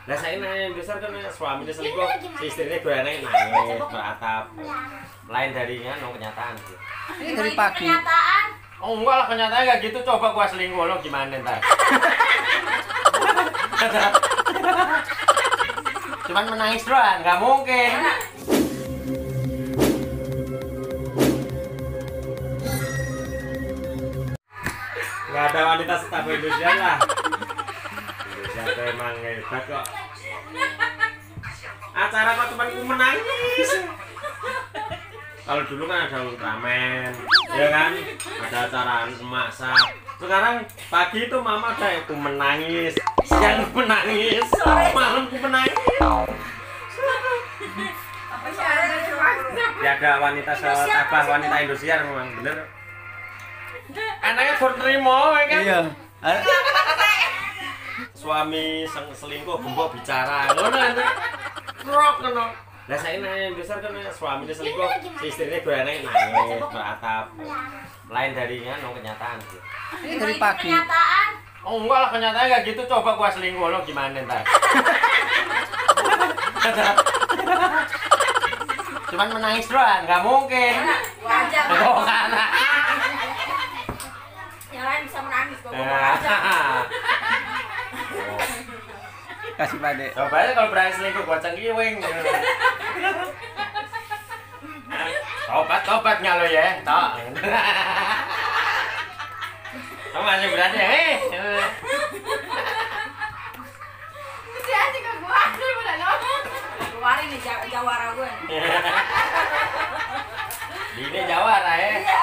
Lah saya nanya besar kan suaminya selingkuh, si istrinya goyangnya nangis, beratap. Lain darinya no kenyataan sih. Ini dari pagi. Kenyataan. Oh enggak lah kenyataan kayak gitu, coba gua selingkuh lo gimana ntar? Cuman menangis doang, nggak mungkin. Nggak ada wanita setahu Indonesia lah. Indonesia tuh emang hebat kok. Acara kok temanku menangis. Kalau dulu kan ada Ultraman, ya kan? Ada acara masak. Sekarang pagi itu mama kayak aku menangis, siang menangis, malam aku menangis. Apa sih ada? Ya ada wanita setabah wanita Indonesia memang bener. Anaknya baru terima, ya kan? Iya. Suami selingkuh gembok bicara, ngono kan? Krok ngono. Lah saya nanya besar kan suaminya selingkuh, si istrinya goyangnya nangis, beratap. Lain darinya no kenyataan sih. Ini dari pagi. Kenyataan. Oh enggak lah kenyataan kayak gitu, coba gua selingkuh lo gimana ntar? Cuman menangis doang, nggak mungkin. Wajar. Oh karena. Yang lain bisa menangis kok. Wajar. Kasih pade. Coba aja kalau berani selingkuh gua cengkiwing. Tobat lo ya, tok. Kamu masih berani ya? Dia sih ke gua, dia udah ngomong. Keluarin nih jawara gue. Ini Jawara ya.